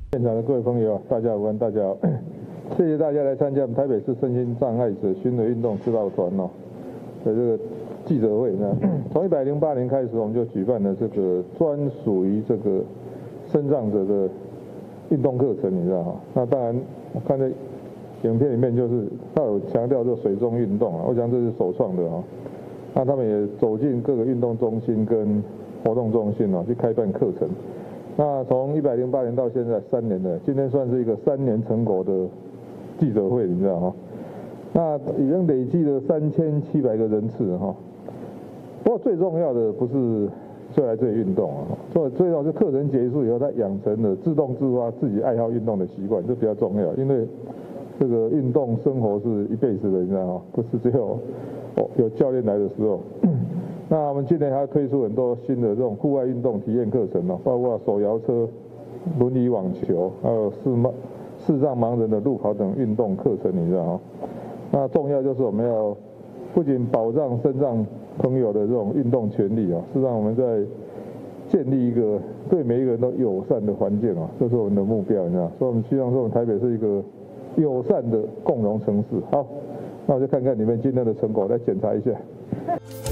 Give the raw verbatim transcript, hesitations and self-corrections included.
现场的各位朋友，大家好，大家好，谢谢大家来参加我们台北市身心障碍者巡回运动指导团哦的这个记者会。那从一百零八年开始，我们就举办了这个专属于这个身障者的运动课程，你知道哈？那当然，我看在影片里面就是他有强调这水中运动啊，我想这是首创的啊。那他们也走进各个运动中心跟活动中心啊，去开办课程。那从一百零八年到现在三年了，今天算是一个三年成果的记者会，你知道哈？那已经累计了三千七百个人次哈。不过最重要的不是就来这里运动啊，最最重要是课程结束以后，他养成了自动自发自己爱好运动的习惯，这比较重要。因为这个运动生活是一辈子的，你知道吗？不是只有哦有教练来的时候。那我们今年还推出很多新的这种户外运动体验课程哦，包括手摇车、轮椅网球，还有视盲视障盲人的路跑等运动课程，你知道吗？那重要就是我们要不仅保障身障朋友的这种运动权利啊，是让我们在建立一个对每一个人都友善的环境啊，这是我们的目标，你知道。所以我们希望说我们台北是一个友善的共荣城市。好，那我就看看你们今天的成果，来检查一下。